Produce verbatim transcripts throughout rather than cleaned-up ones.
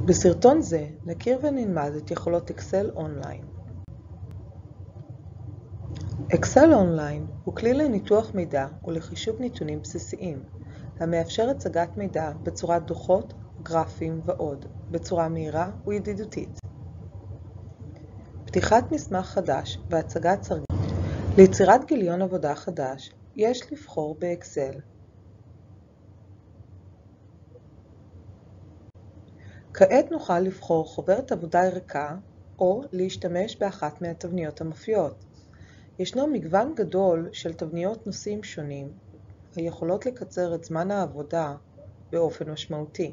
בסרטון זה נכיר ונלמד את יכולות אקסל אונליין. אקסל אונליין הוא כלי לניתוח מידע ולחישוב נתונים בסיסיים, המאפשר הצגת מידע בצורת דוחות, גרפים ועוד, בצורה מהירה וידידותית. פתיחת מסמך חדש והצגת סרגל. ליצירת גיליון עבודה חדש יש לבחור באקסל. כעת נוכל לבחור חוברת עבודה ריקה או להשתמש באחת מהתבניות המופיעות. ישנו מגוון גדול של תבניות נושאים שונים, היכולות לקצר את זמן העבודה באופן משמעותי.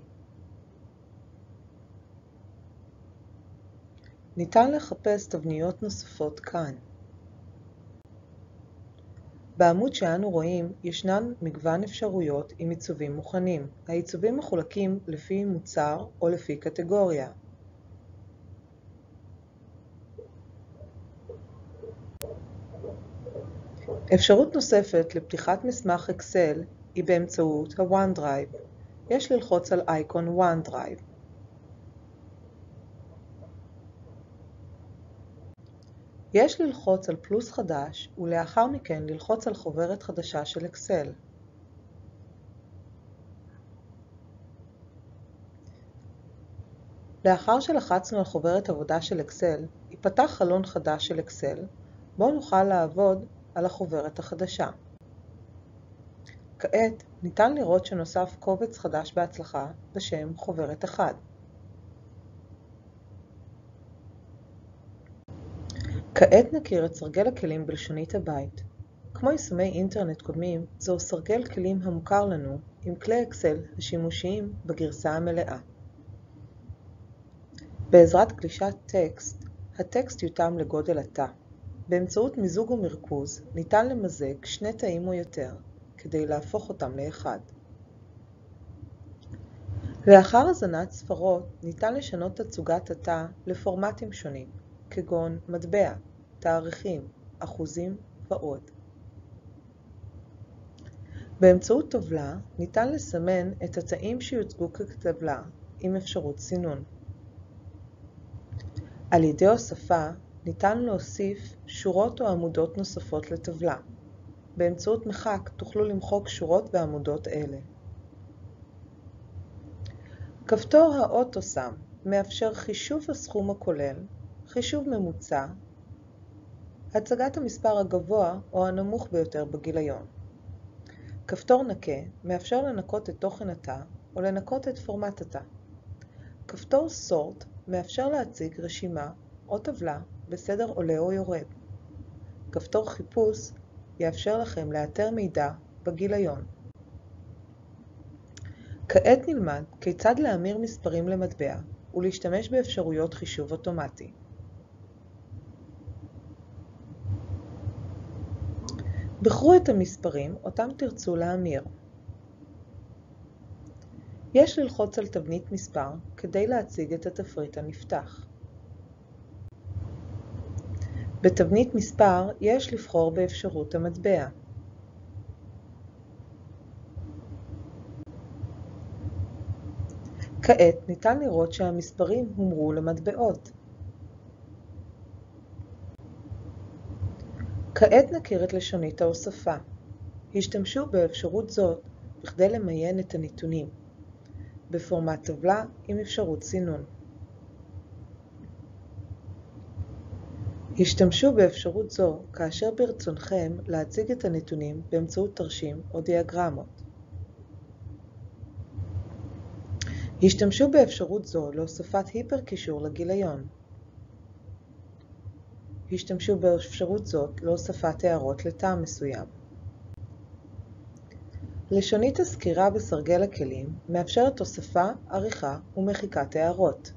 ניתן לחפש תבניות נוספות כאן. בעמוד שאנו רואים ישנן מגוון אפשרויות עם עיצובים מוכנים. העיצובים מחולקים לפי מוצר או לפי קטגוריה. אפשרות נוספת לפתיחת מסמך אקסל היא באמצעות ה-OneDrive. יש ללחוץ על אייקון OneDrive. יש ללחוץ על פלוס חדש ולאחר מכן ללחוץ על חוברת חדשה של אקסל. לאחר שלחצנו על חוברת עבודה של אקסל, ייפתח חלון חדש של אקסל, בו נוכל לעבוד על החוברת החדשה. כעת ניתן לראות שנוסף קובץ חדש בהצלחה בשם חוברת אחת. כעת נכיר את סרגל הכלים בלשונית הבית. כמו יישומי אינטרנט קודמים, זהו סרגל כלים המוכר לנו עם כלי אקסל השימושיים בגרסה המלאה. בעזרת גלישת טקסט, הטקסט יותאם לגודל התא. באמצעות מיזוג ומרכוז ניתן למזג שני תאים או יותר כדי להפוך אותם לאחד. לאחר הזנת ספרות ניתן לשנות תצוגת התא לפורמטים שונים, כגון מטבע, תאריכים, אחוזים ועוד. באמצעות טבלה ניתן לסמן את התאים שיוצגו כטבלה עם אפשרות סינון. על ידי הוספה ניתן להוסיף שורות או עמודות נוספות לטבלה. באמצעות מחק תוכלו למחוק שורות ועמודות אלה. כפתור האוטו-סם מאפשר חישוב הסכום הכולל, חישוב ממוצע, הצגת המספר הגבוה או הנמוך ביותר בגיליון. כפתור נקה מאפשר לנקות את תוכן התא או לנקות את פורמט התא. כפתור סורט מאפשר להציג רשימה או טבלה בסדר עולה או יורד. כפתור חיפוש יאפשר לכם לאתר מידע בגיליון. כעת נלמד כיצד להמיר מספרים למטבע ולהשתמש באפשרויות חישוב אוטומטי. בחרו את המספרים אותם תרצו להמיר. יש ללחוץ על תבנית מספר כדי להציג את התפריט הנפתח. בתבנית מספר יש לבחור באפשרות המטבע. כעת ניתן לראות שהמספרים הומרו למטבעות. כעת נכיר את לשונית ההוספה. השתמשו באפשרות זאת בכדי למיין את הנתונים, בפורמט טבלה עם אפשרות סינון. השתמשו באפשרות זו כאשר ברצונכם להציג את הנתונים באמצעות תרשים או דיאגרמות. השתמשו באפשרות זו להוספת היפר קישור לגיליון. השתמשו באפשרות זאת להוספת הערות לתא מסוים. לשונית הסקירה בסרגל הכלים מאפשרת הוספה, עריכה ומחיקת הערות.